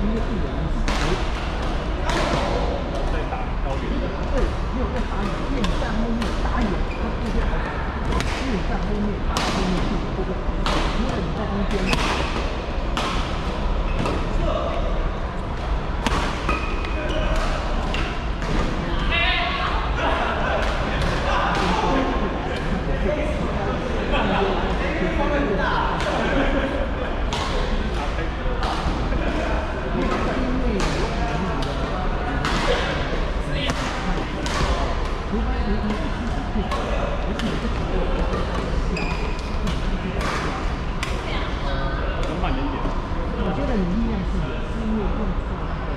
在打高点。 对，没有在打你，因为你站后面打远，他不会好打。因为你站后面打后面去，对不对？因为你在中间。我觉得你力量是有，是因为用错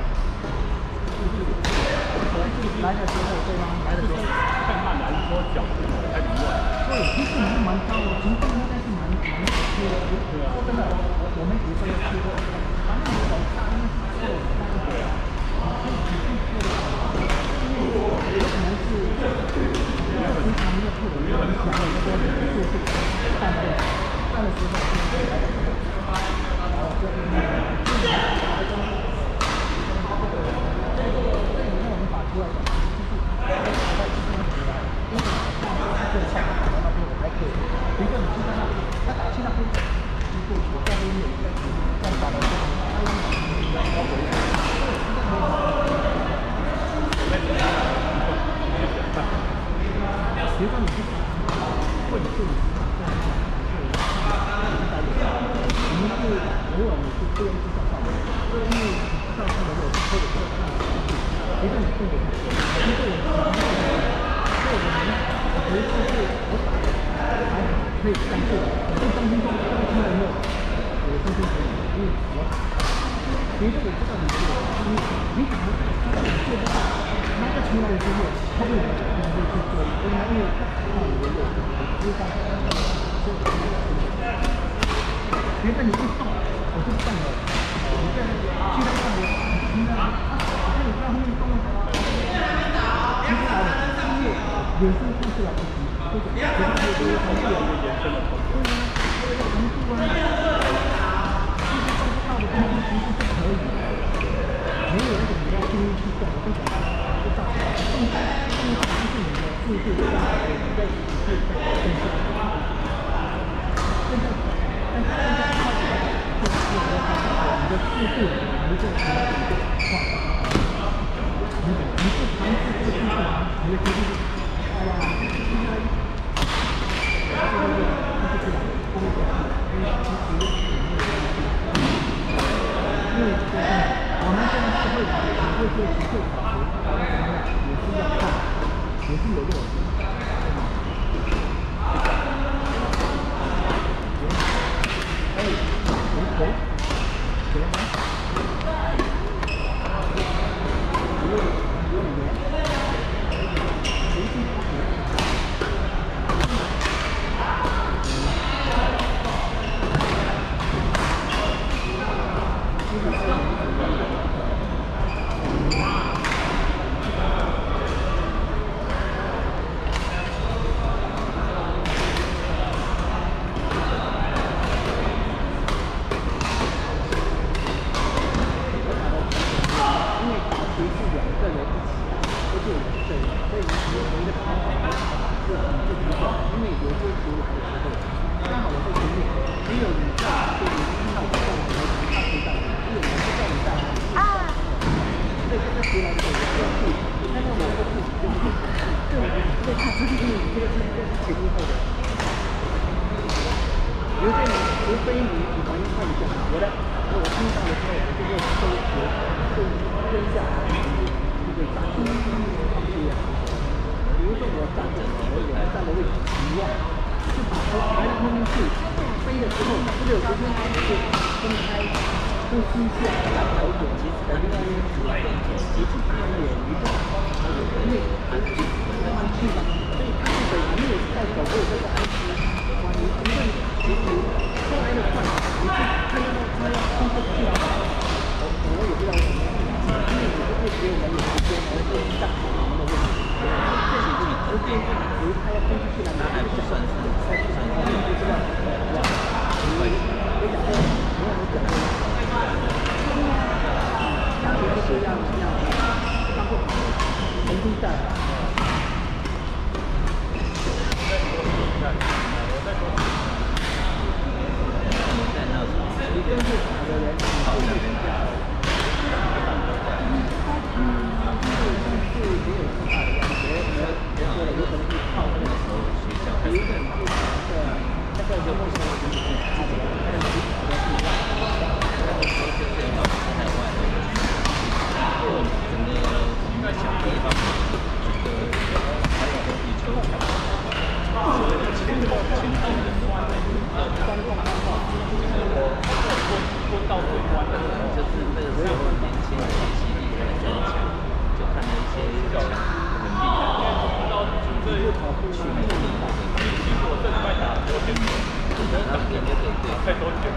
来的时候，对吗？来的时候太慢了，还是说脚太凌乱？ 对，其实你是蛮高的，平均应该是蛮贴的。说真的，我没比赛贴过，反正你手大应该是错的，对啊。你可以体会错的，因为有可能是平常没有错的，你想的说速度，站的时候，然后就。出来讲，就是这个项目打到那边我还可以，一个你去在那边，他打去那边，如果我在后面这样打的时候，他用打高回来，别说你是或者是你我们是偶尔你是不用去找上的，因为上上的我是偷的车，一个你动作，一个人有一次是我打的，还好可以相信，我当心说当心的没有，我相信可以，因为我打，别的我知道你打的你做不到，那个出来之后，他就你会去做，因为看你的肉，知道，别的你一动，我就动了，你在去那上面，你知道吗？你在后面动了。其实啊，因为有时候看出来不行，这个其实有时候还是有一个延伸的空间。对啊，这个长度啊，其实动不到的东西其实是可以的，没有那个你要注意去动，我跟你讲，就造成动就是你的速度大，你在可以在更加现在快点，就是你的速度不够，你就快。你是尝试这个技术吗？你的决定是，哎呀，应该，因为我们现在是会考，会做会考核，也是要看，也是有落实，对吗？哎，给了吗？除非你还原快一点，我听到的时候，我就会跟下来，就会站住，对呀。比如说我站着，我站的位置一样，就把头抬到后面去，飞的时候，这个时间就分开，呼吸一下，再调整，另外一个指其实它也一个，因为慢慢去嘛，所以它是你也是在走路这个安全，哇，你无论其实后来的快，你去看到它要冲过去了，我也不知道为什么，因为你不会给我们有时间来分享我们的问题，这里是直接是比如他要冲出去了，还不算是在市场上面就知道，哇，你讲说，你讲说。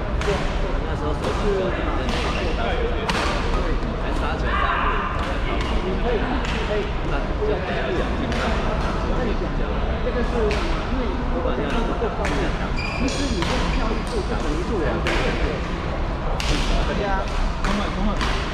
那时候手机就真的还杀球杀不可以， 那就奖金上那你讲，这个是因为不管这样各方面其实你这个跳一步就等于是我们的。对呀。 等会。